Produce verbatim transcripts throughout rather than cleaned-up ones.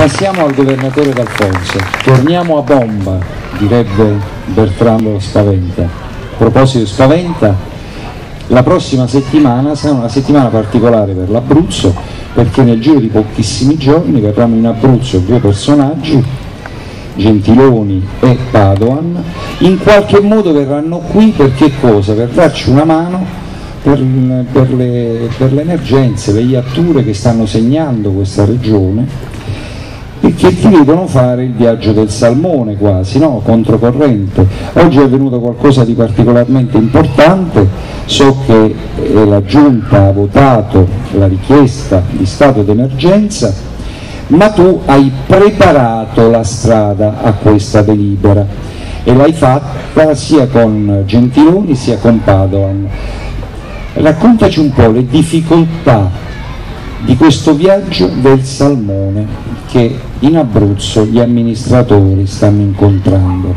Passiamo al governatore D'Alfonso. Torniamo a bomba, direbbe Bertrando Spaventa. A proposito di Spaventa, la prossima settimana sarà una settimana particolare per l'Abruzzo, perché nel giro di pochissimi giorni verranno in Abruzzo due personaggi, Gentiloni e Padoan. In qualche modo verranno qui per che cosa? Per darci una mano per, per, le, per le emergenze, le iatture che stanno segnando questa regione e che ti vedono fare il viaggio del salmone quasi, no? Controcorrente. Oggi è avvenuto qualcosa di particolarmente importante, so che eh, la Giunta ha votato la richiesta di stato d'emergenza, ma tu hai preparato la strada a questa delibera e l'hai fatta sia con Gentiloni sia con Padoan. Raccontaci un po' le difficoltà di questo viaggio del salmone che in Abruzzo gli amministratori stanno incontrando.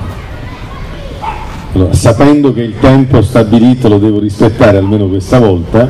Allora, sapendo che il tempo stabilito lo devo rispettare almeno questa volta,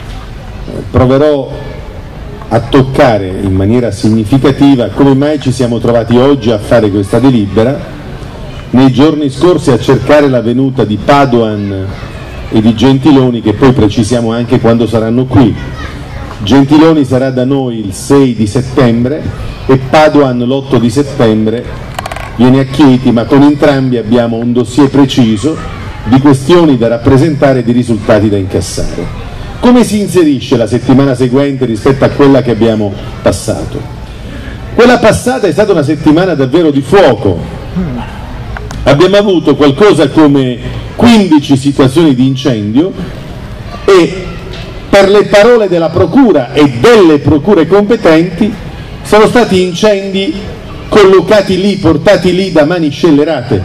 proverò a toccare in maniera significativa come mai ci siamo trovati oggi a fare questa delibera, nei giorni scorsi a cercare la venuta di Padoan e di Gentiloni, che poi precisiamo anche quando saranno qui. Gentiloni sarà da noi il sei di settembre e Padoan l'otto di settembre viene a Chieti, ma con entrambi abbiamo un dossier preciso di questioni da rappresentare e di risultati da incassare. Come si inserisce la settimana seguente rispetto a quella che abbiamo passato? Quella passata è stata una settimana davvero di fuoco. Abbiamo avuto qualcosa come quindici situazioni di incendio e, per le parole della Procura e delle procure competenti, sono stati incendi collocati lì, portati lì da mani scellerate.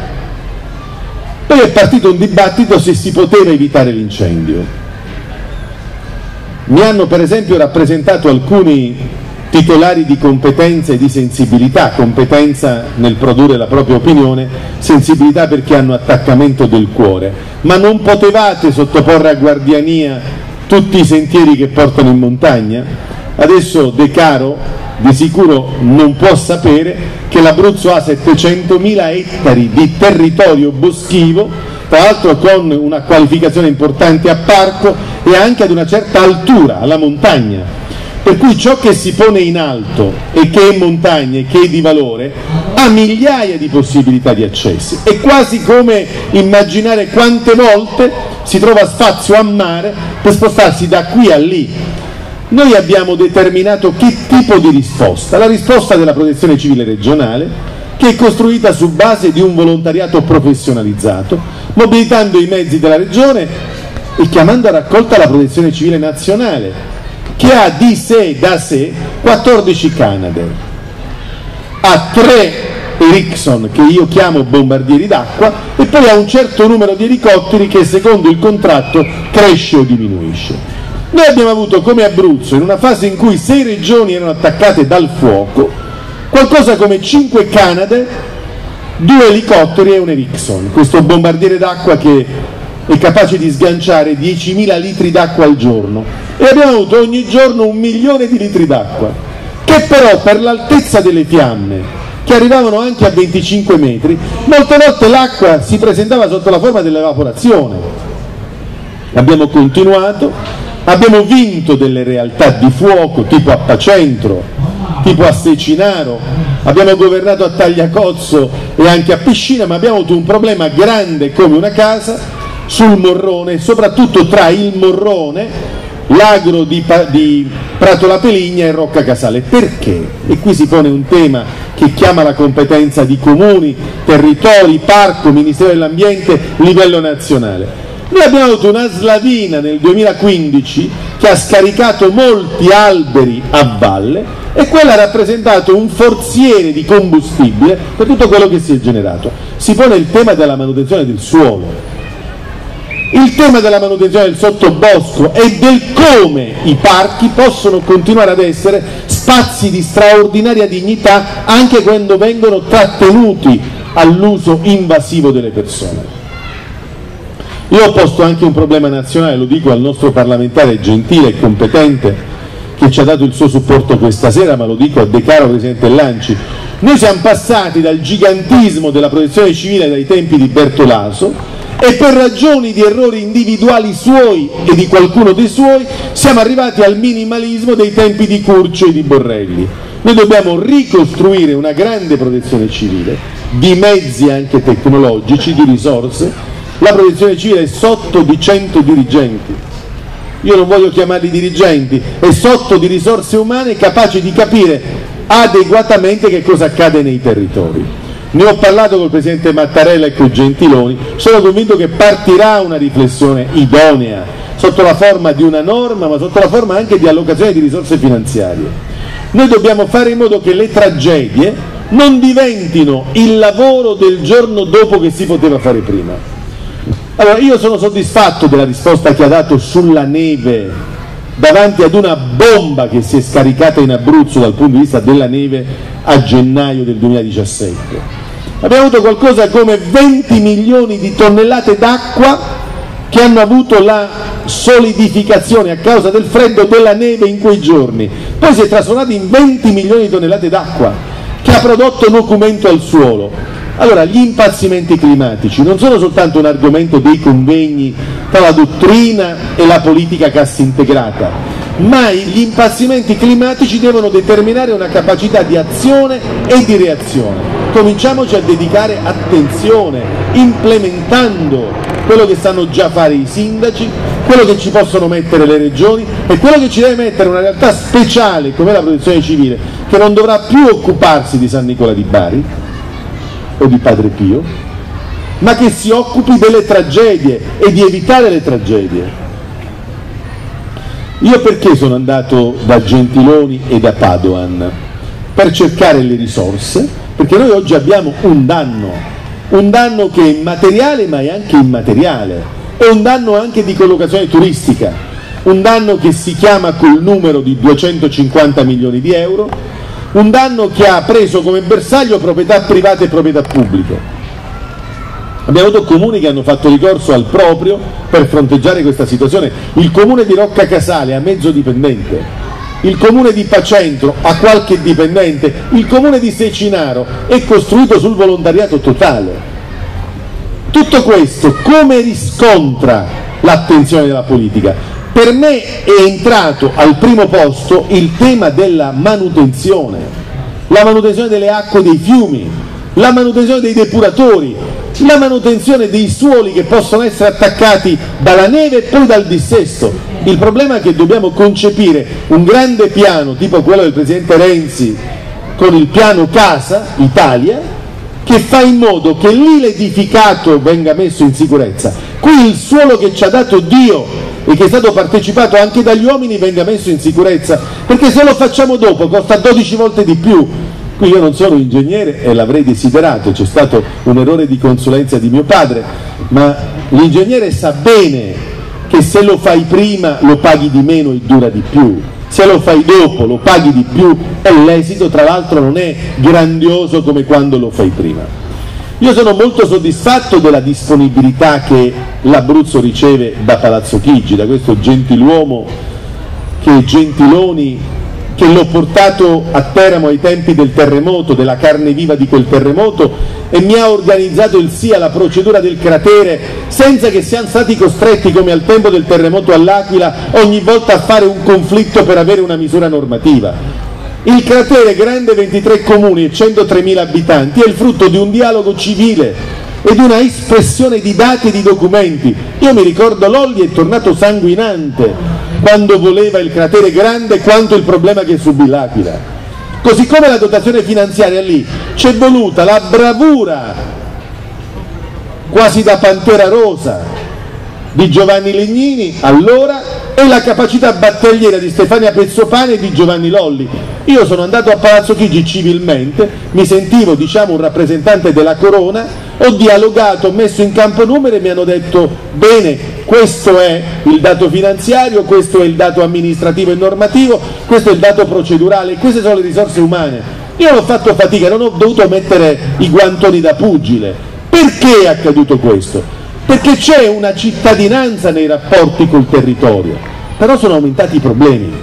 Poi è partito un dibattito se si poteva evitare l'incendio. Mi hanno per esempio rappresentato alcuni titolari di competenza e di sensibilità, competenza nel produrre la propria opinione, sensibilità perché hanno attaccamento del cuore, ma non potevate sottoporre a guardiania tutti i sentieri che portano in montagna? Adesso De Caro di sicuro non può sapere che l'Abruzzo ha settecentomila ettari di territorio boschivo, tra l'altro con una qualificazione importante a parco e anche ad una certa altura, alla montagna, per cui ciò che si pone in alto e che è montagna e che è di valore ha migliaia di possibilità di accessi. È quasi come immaginare quante volte si trova spazio a mare per spostarsi da qui a lì. Noi abbiamo determinato che tipo di risposta? La risposta della Protezione Civile regionale, che è costruita su base di un volontariato professionalizzato, mobilitando i mezzi della regione e chiamando a raccolta la Protezione Civile nazionale, che ha di sé, da sé, quattordici Canadair, ha tre Erickson, che io chiamo bombardieri d'acqua, e poi ha un certo numero di elicotteri che secondo il contratto cresce o diminuisce. Noi abbiamo avuto come Abruzzo, in una fase in cui sei regioni erano attaccate dal fuoco, qualcosa come cinque Canadair, due elicotteri e un Erickson, questo bombardiere d'acqua che è capace di sganciare diecimila litri d'acqua al giorno, e abbiamo avuto ogni giorno un milione di litri d'acqua, che però per l'altezza delle fiamme, che arrivavano anche a venticinque metri, molte volte l'acqua si presentava sotto la forma dell'evaporazione. Abbiamo continuato, abbiamo vinto delle realtà di fuoco tipo Appacentro, tipo a Secinaro, abbiamo governato a Tagliacozzo e anche a Piscina, ma abbiamo avuto un problema grande come una casa sul Morrone, soprattutto tra il Morrone, l'agro di, di Prato La Peligna e Rocca Casale. Perché? E qui si pone un tema che chiama la competenza di comuni, territori, parco, Ministero dell'Ambiente, livello nazionale. Noi abbiamo avuto una slavina nel duemilaquindici che ha scaricato molti alberi a valle e quella ha rappresentato un forziere di combustibile per tutto quello che si è generato. Si pone il tema della manutenzione del suolo, il tema della manutenzione del sottobosco e del come i parchi possono continuare ad essere spazi di straordinaria dignità anche quando vengono trattenuti all'uso invasivo delle persone. Io ho posto anche un problema nazionale, lo dico al nostro parlamentare gentile e competente, che ci ha dato il suo supporto questa sera, ma lo dico a De Caro, Presidente dell'Anci. Noi siamo passati dal gigantismo della protezione civile dai tempi di Bertolaso e per ragioni di errori individuali suoi e di qualcuno dei suoi siamo arrivati al minimalismo dei tempi di Curcio e di Borrelli. Noi dobbiamo ricostruire una grande protezione civile, di mezzi anche tecnologici, di risorse. La protezione civile è sotto di cento dirigenti, io non voglio chiamarli dirigenti, è sotto di risorse umane capaci di capire adeguatamente che cosa accade nei territori. Ne ho parlato col Presidente Mattarella e con Gentiloni, sono convinto che partirà una riflessione idonea, sotto la forma di una norma, ma sotto la forma anche di allocazione di risorse finanziarie. Noi dobbiamo fare in modo che le tragedie non diventino il lavoro del giorno dopo che si poteva fare prima. Allora, io sono soddisfatto della risposta che ha dato sulla neve davanti ad una bomba che si è scaricata in Abruzzo dal punto di vista della neve a gennaio del duemiladiciassette. Abbiamo avuto qualcosa come venti milioni di tonnellate d'acqua che hanno avuto la solidificazione a causa del freddo della neve in quei giorni, poi si è trasformato in venti milioni di tonnellate d'acqua che ha prodotto nocumento al suolo. Allora, gli impazzimenti climatici non sono soltanto un argomento dei convegni tra la dottrina e la politica cassa integrata, ma gli impazzimenti climatici devono determinare una capacità di azione e di reazione. Cominciamoci a dedicare attenzione, implementando quello che sanno già fare i sindaci, quello che ci possono mettere le regioni e quello che ci deve mettere una realtà speciale come la protezione civile, che non dovrà più occuparsi di San Nicola di Bari o di Padre Pio, ma che si occupi delle tragedie e di evitare le tragedie. Io perché sono andato da Gentiloni e da Padoan? Per cercare le risorse, perché noi oggi abbiamo un danno, un danno che è materiale ma è anche immateriale, è un danno anche di collocazione turistica, un danno che si chiama col numero di duecentocinquanta milioni di euro, un danno che ha preso come bersaglio proprietà private e proprietà pubbliche. Abbiamo avuto comuni che hanno fatto ricorso al proprio per fronteggiare questa situazione. Il comune di Rocca Casale ha mezzo dipendente, il comune di Pacentro ha qualche dipendente, il comune di Secinaro è costruito sul volontariato totale. Tutto questo come riscontra l'attenzione della politica? Per me è entrato al primo posto il tema della manutenzione, la manutenzione delle acque dei fiumi, la manutenzione dei depuratori, la manutenzione dei suoli che possono essere attaccati dalla neve e poi dal dissesto. Il problema è che dobbiamo concepire un grande piano tipo quello del Presidente Renzi con il piano Casa Italia, che fa in modo che lì l'edificato venga messo in sicurezza, qui il suolo che ci ha dato Dio e che è stato partecipato anche dagli uomini venga messo in sicurezza, perché se lo facciamo dopo costa dodici volte di più. Qui io non sono ingegnere e l'avrei desiderato, c'è stato un errore di consulenza di mio padre, ma l'ingegnere sa bene che se lo fai prima lo paghi di meno e dura di più, se lo fai dopo lo paghi di più e l'esito tra l'altro non è grandioso come quando lo fai prima. Io sono molto soddisfatto della disponibilità che l'Abruzzo riceve da Palazzo Chigi, da questo gentiluomo che è Gentiloni, che l'ho portato a Teramo ai tempi del terremoto, della carne viva di quel terremoto, e mi ha organizzato il sì alla procedura del cratere senza che siamo stati costretti, come al tempo del terremoto all'Aquila, ogni volta a fare un conflitto per avere una misura normativa. Il cratere, grande ventitré comuni e centotremila abitanti, è il frutto di un dialogo civile e di una espressione di dati e di documenti. Io mi ricordo Lolli è tornato sanguinante quando voleva il cratere grande quanto il problema che subì l'Aquila. Così come la dotazione finanziaria lì c'è voluta la bravura quasi da Pantera Rosa di Giovanni Legnini allora e la capacità battagliera di Stefania Pezzopane e di Giovanni Lolli. Io sono andato a Palazzo Chigi civilmente, mi sentivo diciamo un rappresentante della corona, ho dialogato, ho messo in campo numeri e mi hanno detto bene, questo è il dato finanziario, questo è il dato amministrativo e normativo, questo è il dato procedurale, queste sono le risorse umane. Io non ho fatto fatica, non ho dovuto mettere i guantoni da pugile. Perché è accaduto questo? Perché c'è una cittadinanza nei rapporti col territorio, però sono aumentati i problemi.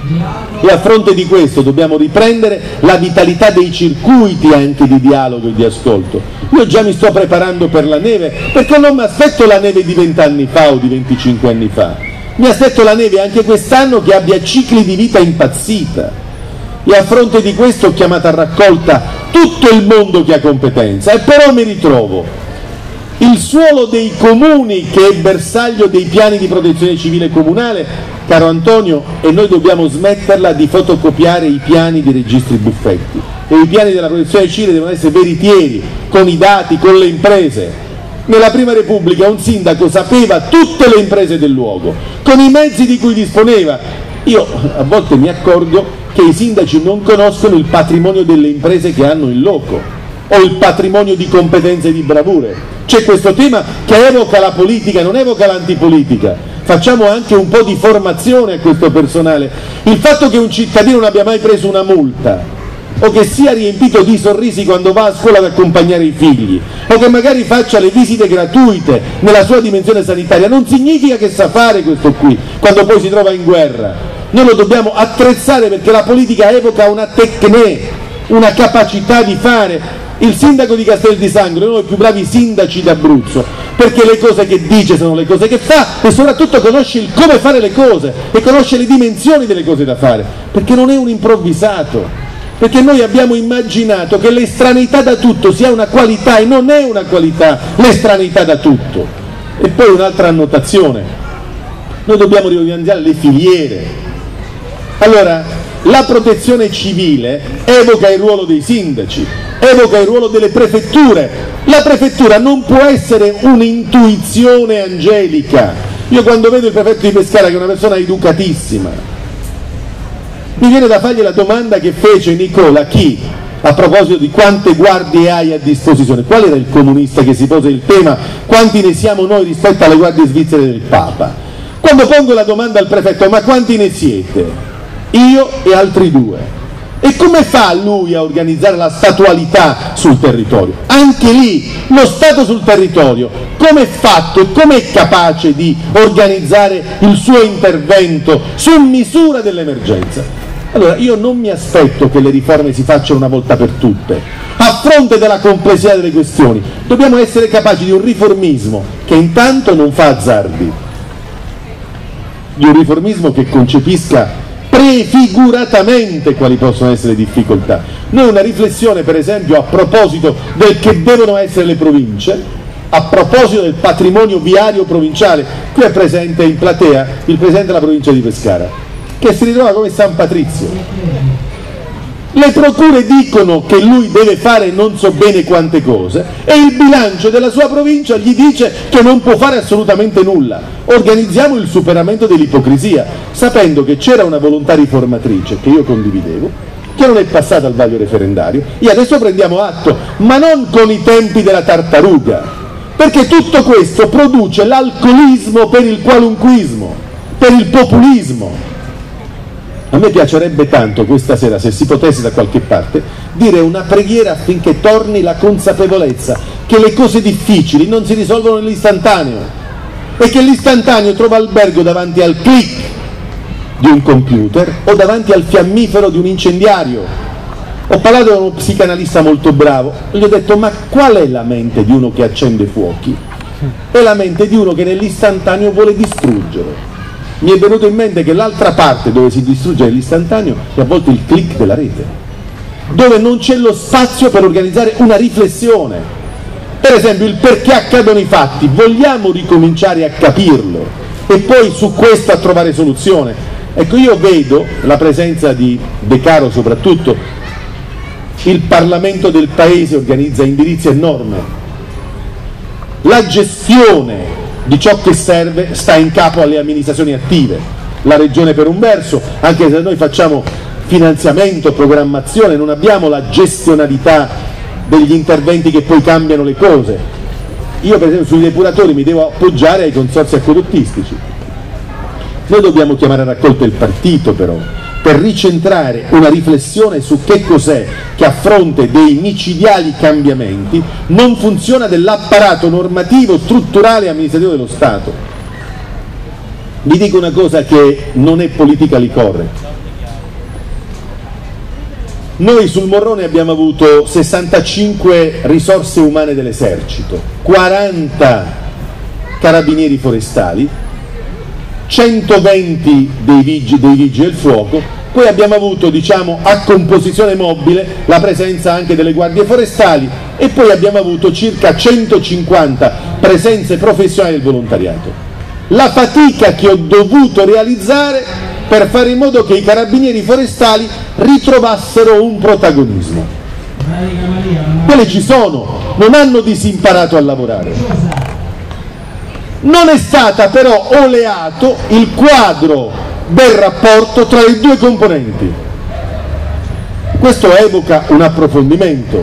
E a fronte di questo dobbiamo riprendere la vitalità dei circuiti anche di dialogo e di ascolto. Io già mi sto preparando per la neve, perché non mi aspetto la neve di vent'anni fa o di venticinque anni fa, mi aspetto la neve anche quest'anno che abbia cicli di vita impazzita. E a fronte di questo ho chiamato a raccolta tutto il mondo che ha competenza, e però mi ritrovo il suolo dei comuni, che è bersaglio dei piani di protezione civile comunale, caro Antonio, e noi dobbiamo smetterla di fotocopiare i piani dei registri buffetti, e i piani della protezione civile devono essere veritieri, con i dati, con le imprese. Nella Prima Repubblica un sindaco sapeva tutte le imprese del luogo, con i mezzi di cui disponeva. Io a volte mi accorgo che i sindaci non conoscono il patrimonio delle imprese che hanno in loco, o il patrimonio di competenze e di bravure. C'è questo tema che evoca la politica, non evoca l'antipolitica. Facciamo anche un po' di formazione a questo personale. Il fatto che un cittadino non abbia mai preso una multa, o che sia riempito di sorrisi quando va a scuola ad accompagnare i figli, o che magari faccia le visite gratuite nella sua dimensione sanitaria, non significa che sa fare questo qui quando poi si trova in guerra. Noi lo dobbiamo attrezzare, perché la politica evoca una tecne, una capacità di fare. Il sindaco di Castel di Sangro è uno dei più bravi sindaci d'Abruzzo, perché le cose che dice sono le cose che fa, e soprattutto conosce il come fare le cose e conosce le dimensioni delle cose da fare, perché non è un improvvisato, perché noi abbiamo immaginato che l'estraneità da tutto sia una qualità, e non è una qualità l'estraneità da tutto. E poi un'altra annotazione: noi dobbiamo riorganizzare le filiere. Allora, la protezione civile evoca il ruolo dei sindaci, evoca il ruolo delle prefetture. La prefettura non può essere un'intuizione angelica. Io quando vedo il prefetto di Pescara, che è una persona educatissima, mi viene da fargli la domanda che fece Nicola Chi a proposito di quante guardie hai a disposizione. Qual era il comunista che si pose il tema quanti ne siamo noi rispetto alle guardie svizzere del Papa? Quando pongo la domanda al prefetto: ma quanti ne siete? Io e altri due. E come fa lui a organizzare la statualità sul territorio? Anche lì lo Stato sul territorio come è fatto e come è capace di organizzare il suo intervento su misura dell'emergenza? Allora, io non mi aspetto che le riforme si facciano una volta per tutte. A fronte della complessità delle questioni dobbiamo essere capaci di un riformismo che intanto non fa azzardi, di un riformismo che concepisca prefiguratamente quali possono essere le difficoltà. Noi una riflessione, per esempio, a proposito del che devono essere le province, a proposito del patrimonio viario provinciale. Qui è presente in platea il presidente della provincia di Pescara, che si ritrova come San Patrizio. Le procure dicono che lui deve fare non so bene quante cose, e il bilancio della sua provincia gli dice che non può fare assolutamente nulla. Organizziamo il superamento dell'ipocrisia, sapendo che c'era una volontà riformatrice che io condividevo, che non è passata al vaglio referendario, e adesso prendiamo atto, ma non con i tempi della tartaruga, perché tutto questo produce l'alcolismo per il qualunquismo, per il populismo. A me piacerebbe tanto questa sera, se si potesse da qualche parte, dire una preghiera affinché torni la consapevolezza che le cose difficili non si risolvono nell'istantaneo, e che l'istantaneo trova albergo davanti al click di un computer o davanti al fiammifero di un incendiario. Ho parlato con uno psicanalista molto bravo, gli ho detto: ma qual è la mente di uno che accende fuochi? È la mente di uno che nell'istantaneo vuole distruggere. Mi è venuto in mente che l'altra parte dove si distrugge l'istantaneo è a volte il click della rete, dove non c'è lo spazio per organizzare una riflessione. Per esempio, il perché accadono i fatti, vogliamo ricominciare a capirlo e poi su questo a trovare soluzione. Ecco, io vedo la presenza di De Caro soprattutto, il Parlamento del Paese organizza indirizzi e norme, la gestione di ciò che serve sta in capo alle amministrazioni attive, la regione per un verso, anche se noi facciamo finanziamento, programmazione, non abbiamo la gestionalità degli interventi che poi cambiano le cose. Io per esempio sui depuratori mi devo appoggiare ai consorzi acquedottistici. Noi dobbiamo chiamare a raccolta il partito però, per ricentrare una riflessione su che cos'è che a fronte dei micidiali cambiamenti non funziona dell'apparato normativo, strutturale e amministrativo dello Stato. Vi dico una cosa che non è politically correct, Noi sul Morrone abbiamo avuto sessantacinque risorse umane dell'esercito, quaranta carabinieri forestali, centoventi dei vigili, dei vigili del fuoco, poi abbiamo avuto, diciamo, a composizione mobile la presenza anche delle guardie forestali e poi abbiamo avuto circa centocinquanta presenze professionali del volontariato. La fatica che ho dovuto realizzare per fare in modo che i carabinieri forestali ritrovassero un protagonismo. Quelli ci sono, non hanno disimparato a lavorare. Non è stata però oleato il quadro del rapporto tra le due componenti. Questo evoca un approfondimento.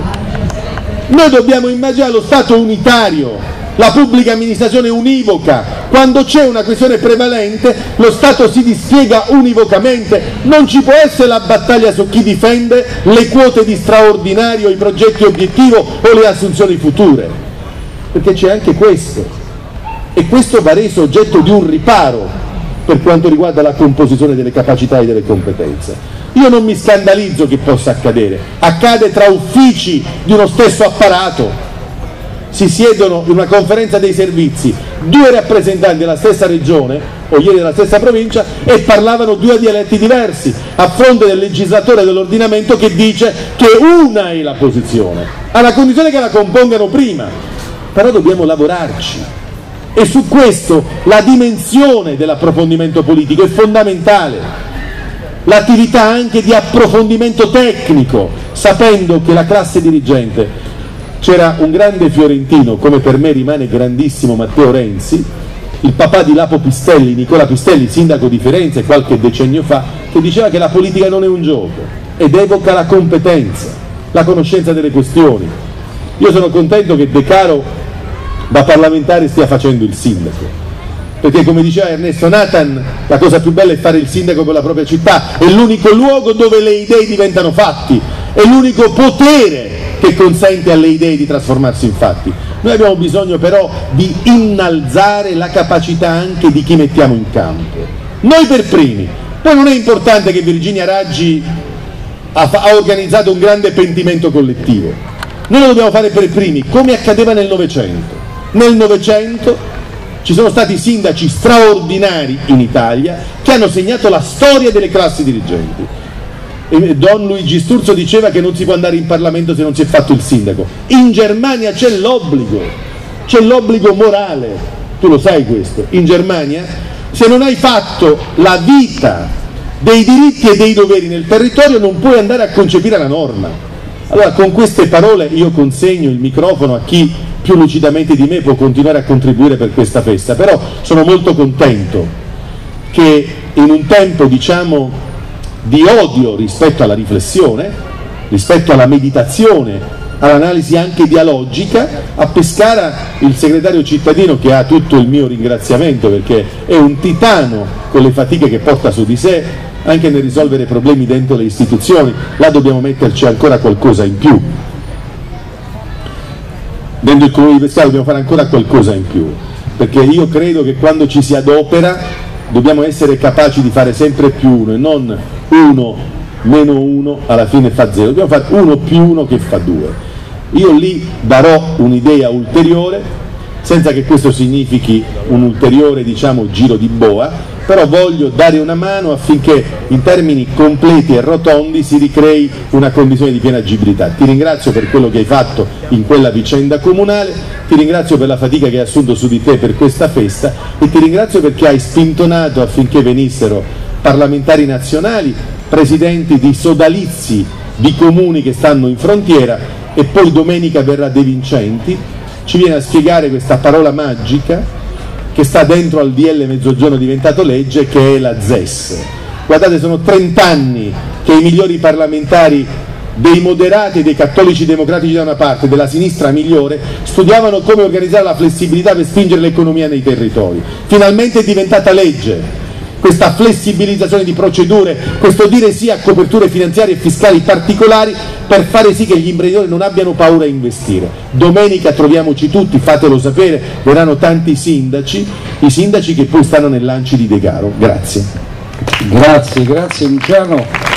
Noi dobbiamo immaginare lo Stato unitario, la pubblica amministrazione univoca. Quando c'è una questione prevalente lo Stato si dispiega univocamente, non ci può essere la battaglia su chi difende le quote di straordinario, i progetti obiettivo o le assunzioni future, perché c'è anche questo, e questo va reso oggetto di un riparo per quanto riguarda la composizione delle capacità e delle competenze. Io non mi scandalizzo che possa accadere, accade tra uffici di uno stesso apparato. Si siedono in una conferenza dei servizi due rappresentanti della stessa regione o ieri della stessa provincia e parlavano due dialetti diversi a fronte del legislatore dell'ordinamento che dice che una è la posizione, alla condizione che la compongano prima. Però dobbiamo lavorarci e su questo la dimensione dell'approfondimento politico è fondamentale, l'attività anche di approfondimento tecnico, sapendo che la classe dirigente. C'era un grande fiorentino, come per me rimane grandissimo Matteo Renzi, il papà di Lapo Pistelli, Nicola Pistelli, sindaco di Firenze qualche decennio fa, che diceva che la politica non è un gioco ed evoca la competenza, la conoscenza delle questioni. Io sono contento che De Caro da parlamentare stia facendo il sindaco, perché come diceva Ernesto Nathan, la cosa più bella è fare il sindaco per la propria città, è l'unico luogo dove le idee diventano fatti, è l'unico potere che consente alle idee di trasformarsi in fatti. Noi abbiamo bisogno però di innalzare la capacità anche di chi mettiamo in campo, noi per primi. Poi non è importante che Virginia Raggi ha, ha organizzato un grande pentimento collettivo, noi lo dobbiamo fare per primi, come accadeva nel Novecento. Nel Novecento ci sono stati sindaci straordinari in Italia che hanno segnato la storia delle classi dirigenti. Don Luigi Sturzo diceva che non si può andare in Parlamento se non si è fatto il sindaco. In Germania c'è l'obbligo, c'è l'obbligo morale, tu lo sai questo. In Germania se non hai fatto la vita dei diritti e dei doveri nel territorio non puoi andare a concepire la norma. Allora con queste parole io consegno il microfono a chi più lucidamente di me può continuare a contribuire per questa festa, però sono molto contento che in un tempo, diciamo, di odio rispetto alla riflessione, rispetto alla meditazione, all'analisi anche dialogica, a Pescara il segretario cittadino, che ha tutto il mio ringraziamento perché è un titano con le fatiche che porta su di sé anche nel risolvere problemi dentro le istituzioni, là dobbiamo metterci ancora qualcosa in più. Dentro il comune di Pescara dobbiamo fare ancora qualcosa in più, perché io credo che quando ci si adopera dobbiamo essere capaci di fare sempre più uno e non uno meno uno alla fine fa zero, dobbiamo fare uno più uno che fa due. Io lì darò un'idea ulteriore, senza che questo significhi un ulteriore, diciamo, giro di boa, però voglio dare una mano affinché in termini completi e rotondi si ricrei una condizione di piena agibilità. Ti ringrazio per quello che hai fatto in quella vicenda comunale, ti ringrazio per la fatica che hai assunto su di te per questa festa e ti ringrazio perché hai spintonato affinché venissero parlamentari nazionali, presidenti di sodalizi di comuni che stanno in frontiera e poi domenica verrà De Vincenti, ci viene a spiegare questa parola magica che sta dentro al D L Mezzogiorno diventato legge, che è la Z E S. Guardate, sono trent'anni che i migliori parlamentari dei moderati e dei cattolici democratici da una parte, della sinistra migliore, studiavano come organizzare la flessibilità per spingere l'economia nei territori. Finalmente è diventata legge questa flessibilizzazione di procedure, questo dire sì a coperture finanziarie e fiscali particolari per fare sì che gli imprenditori non abbiano paura a investire. Domenica troviamoci tutti, fatelo sapere, verranno tanti sindaci, i sindaci che poi stanno nell'A N C I di De Caro. Grazie. Grazie, grazie Luciano.